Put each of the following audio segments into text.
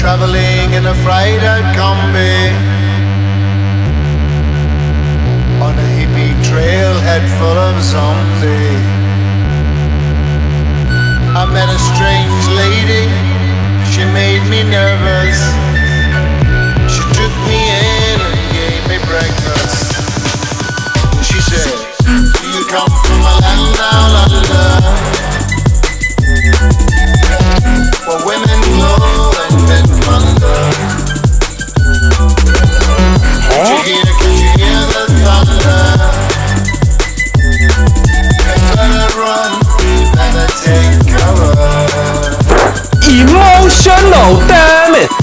traveling in a freighter combi on a hippie trailhead full of zombies. I met a strange lady, she made me nervous. She took me in and gave me breakfast. She said, do you come from a land down under, where women glow and men wonder? Could you hear the thunder? You better run, you better take cover. Emotional, damn it!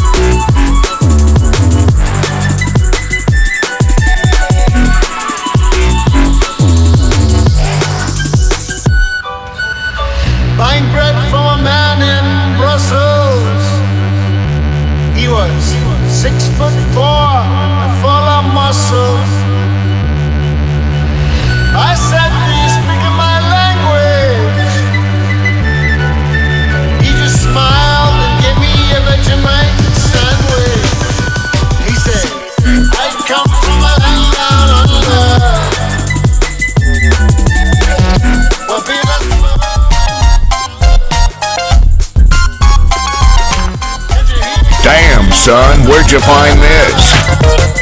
Buying bread from a man in Brussels. He was 6'4" and full of muscle. I said, do you speak my language? He just smiled and gave me a Vegemite sandwich. He said, I come from a land down under, where people. Damn, son, where'd you find this?